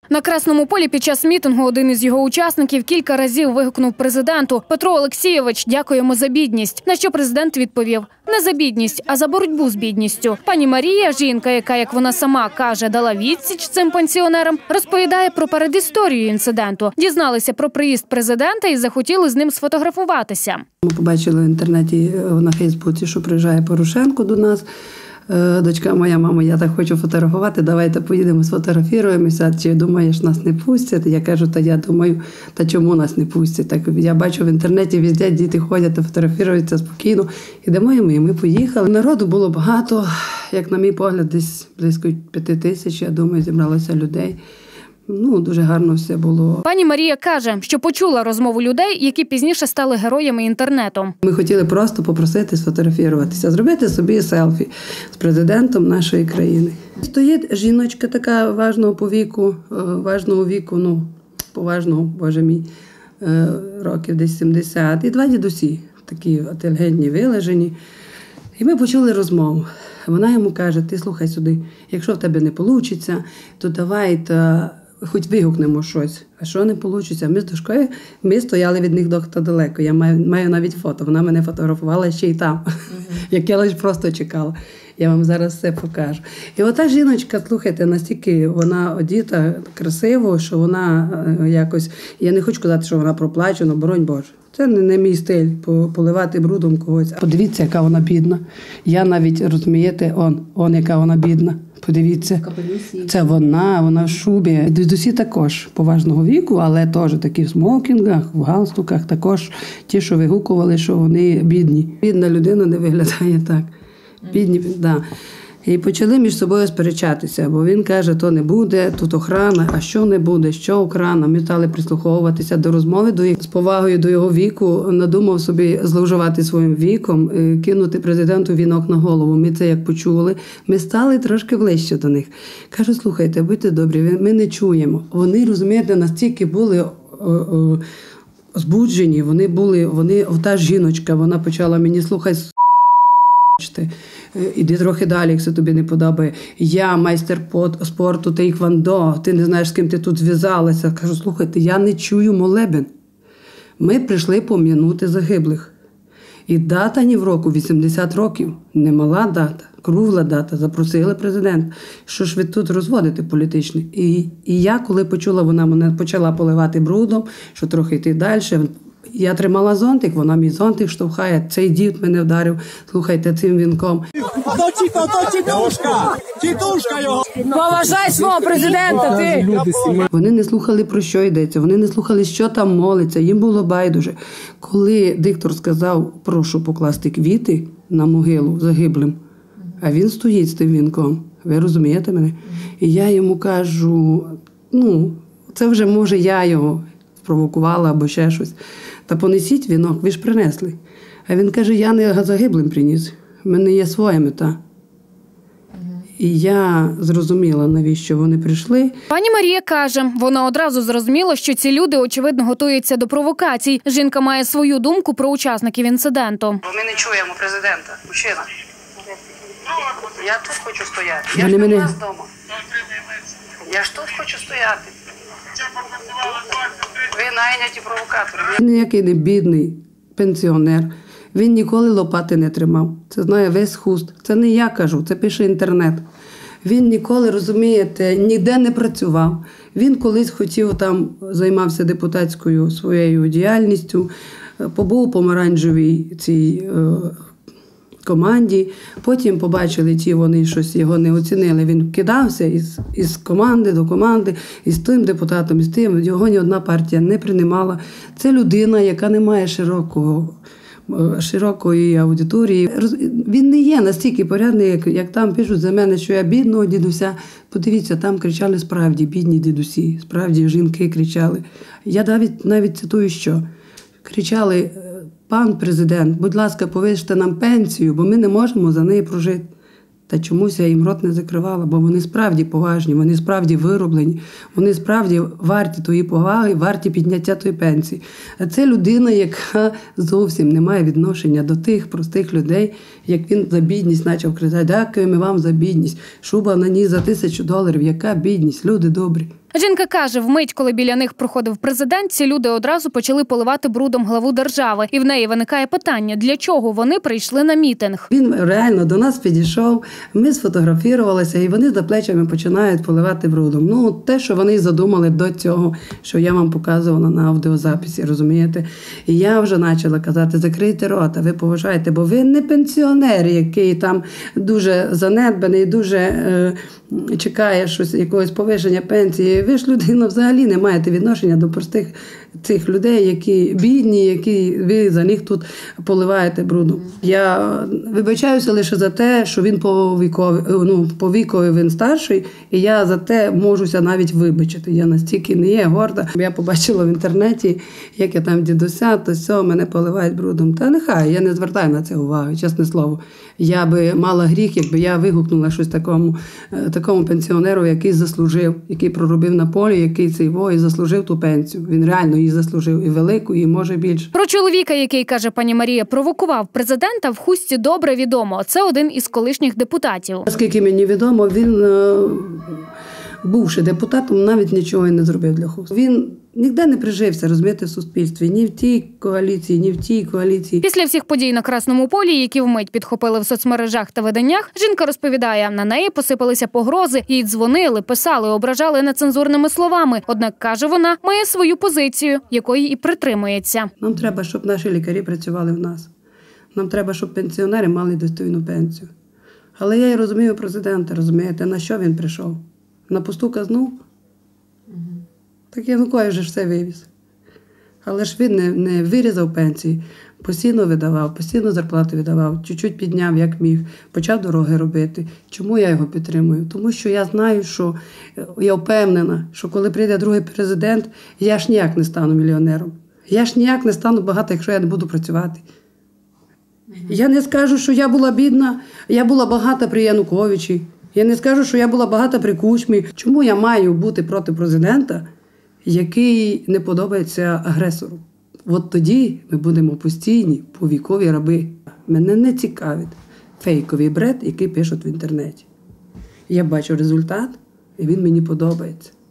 На Красному полі під час мітингу один із його учасників кілька разів вигукнув президенту: «Петро Олексійович, дякуємо за бідність». На що президент відповів: «Не за бідність, а за боротьбу з бідністю». Пані Марія, жінка, яка, як вона сама каже, дала відсіч цим пенсіонерам, розповідає про передісторію інциденту. Дізналися про приїзд президента і захотіли з ним сфотографуватися. Ми побачили в інтернеті на Фейсбуці, що приїжджає Порошенко до нас. Дочка моя: «Мама, я так хочу фотографувати, давайте поїдемо, сфотографіруємося. Чи думаєш, нас не пустять?» Я кажу: «Та я думаю, та чому нас не пустять?» Так я бачу в інтернеті, везде діти ходять, фотографіруються спокійно. Ідемо і ми поїхали. Народу було багато, як на мій погляд, десь близько 5 тисяч, я думаю, зібралося людей. Дуже гарно все було. Пані Марія каже, що почула розмову людей, які пізніше стали героями інтернету. Ми хотіли просто попросити сфотографіруватися, зробити собі селфі з президентом нашої країни. Стоїть жіночка така важного віку, поважного, боже мій, років десь 70, і 2 дідусі, такі інтелігентні, вилежені. І ми почули розмову. Вона йому каже: «Ти слухай сюди, якщо в тебе не вийде, то давай хоч вигукнемо щось». А що не вийде? Ми з дочкою, ми стояли від них далеко. Я маю навіть фото. Вона мене фотографувала ще й там, як я лише просто чекала. Я вам зараз все покажу. І ота жіночка, слухайте, настільки вона одіта красиво, що вона якось, я не хочу казати, що вона проплачена, боронь Боже. Це не мій стиль – поливати брудом когось. Подивіться, яка вона бідна. Я навіть, розумієте, яка вона бідна. Подивіться, це вона в шубі. Дідусі також поважного віку, але теж такі в смокінгах, в галстуках, також ті, що вигукували, що вони бідні. Бідна людина не виглядає так. Бідні, да. І почали між собою сперечатися, бо він каже: «То не буде, тут охрана, а що не буде, що охрана». Ми стали прислуховуватися до розмови, з повагою до його віку, надумав собі зловживати своїм віком, кинути президенту вінок на голову. Ми це як почули, ми стали трошки ближче до них. Кажу: «Слухайте, будьте добрі, ми не чуємо». Вони, розумієте, настільки були збуджені, та жіночка, вона почала мені: «Слухай, іди трохи далі, якщо тобі не подобає. Я майстер спорту тейквондо, ти не знаєш, з ким ти тут зв'язалася». Кажу: «Слухайте, я не чую молебен. Ми прийшли пом'янути загиблих. І дата ні в року, 80 років. Немала дата, кругла дата. Запросили президент. Що ж ви тут розводите політичне?» І я, коли почула, вона мене почала поливати брудом, що трохи йти далі. Я тримала зонтик, вона мій зонтик штовхає. Цей дід мене вдарив, слухайте, цим вінком. Тітушка його! Поважай свого президента, ти! Вони не слухали, про що йдеться, вони не слухали, що там молиться, їм було байдуже. Коли диктор сказав: «Прошу покласти квіти на могилу загиблим», а він стоїть з тим вінком, ви розумієте мене? І я йому кажу: це вже, може, я його спровокувала або ще щось. «Та понесіть вінок, ви ж принесли». А він каже: «Я не загиблим приніс, в мене є своя мета». І я зрозуміла, навіщо вони прийшли. Пані Марія каже, вона одразу зрозуміла, що ці люди, очевидно, готуються до провокацій. Жінка має свою думку про учасників інциденту. Ми не чуємо президента, мужчина. Я тут хочу стояти. Я ж не у нас вдома. Я ж тут хочу стояти. Ви найняті провокатори. Він ніякий не бідний пенсіонер. Він ніколи лопати не тримав. Це знає весь хуст. Це не я кажу, це пише інтернет. Він ніколи, розумієте, ніде не працював. Він колись займався депутатською своєю діяльністю, побув у помаранчевій цій команді, потім побачили вони щось його не оцінили. Він кидався із команди до команди, із тим депутатом, із тим. Його ні одна партія не приймала. Це людина, яка не має широкої аудиторії. Він не є настільки порядний, як там пишуть за мене, що я бідного дідуся. Подивіться, там кричали справді бідні дідусі, справді жінки кричали. Я навіть цитую, що кричали: «Пан президент, будь ласка, повиште нам пенсію, бо ми не можемо за неї прожити». Та чомусь я їм рот не закривала, бо вони справді поважні, вони справді вироблені, вони справді варті тої поваги, варті підняття тої пенсії. А це людина, яка зовсім не має відношення до тих простих людей, як він за бідність почав кричати: «Дякуємо вам за бідність, шуба на ній за $1000, яка бідність, люди добрі». Жінка каже, вмить, коли біля них проходив президент, ці люди одразу почали поливати брудом главу держави. І в неї виникає питання, для чого вони прийшли на мітинг. Він реально до нас підійшов, ми сфотографувалися, і вони за плечами починають поливати брудом. Ну, те, що вони задумали до цього, що я вам показувала на аудіозаписі, розумієте? І я вже почала казати, закрийте рота, ви поважаєте, бо ви не пенсіонер, який там дуже занедбаний, дуже чекає щось, якогось повищення пенсії. Ви ж, людина, взагалі не маєте відношення до простих цих людей, які бідні, які ви за них тут поливаєте брудом. Я вибачаюся лише за те, що він по вікові він старший, і я за те можуся навіть вибачити. Я настільки не є горда. Я побачила в інтернеті, як я там дідуся, то все, мене поливають брудом. Та нехай, я не звертаю на це уваги, чесне слово. Я би мала гріх, якби я вигукнула щось такому пенсіонеру, який заслужив, який проробив на полі, який цей і заслужив ту пенсію. Він реально її заслужив, і велику, і може більше. Про чоловіка, який, каже пані Марія, провокував президента, в хустці добре відомо. Це один із колишніх депутатів. Наскільки мені відомо, він, бувши депутатом, навіть нічого і не зробив для хустки. Він ніде не прижився, розумієте, в суспільстві. Ні в тій коаліції, ні в тій коаліції. Після всіх подій на Красному полі, які вмить підхопили в соцмережах та виданнях, жінка розповідає, на неї посипалися погрози, їй дзвонили, писали, ображали нецензурними словами. Однак, каже вона, має свою позицію, якої і притримується. Нам треба, щоб наші лікарі працювали в нас. Нам треба, щоб пенсіонери мали достойну пенсію. Але я і розумію президента, розумієте, на що він прийшов? На пусту казну? Так Янукович же все вивіз. Але ж він не вирізав пенсії, постійно видавав, постійно зарплати видавав, чуть-чуть підняв, як міг, почав дороги робити. Чому я його підтримую? Тому що я знаю, що я впевнена, що коли прийде другий президент, я ж ніяк не стану мільйонером. Я ж ніяк не стану багато, якщо я не буду працювати. Я не скажу, що я була бідна, я була багата при Януковичі. Я не скажу, що я була багата при Кучмі. Чому я маю бути проти президента, який не подобається агресору? От тоді ми будемо постійні, повікові раби. Мене не цікавить фейковий бред, який пишуть в інтернеті. Я бачу результат, і він мені подобається.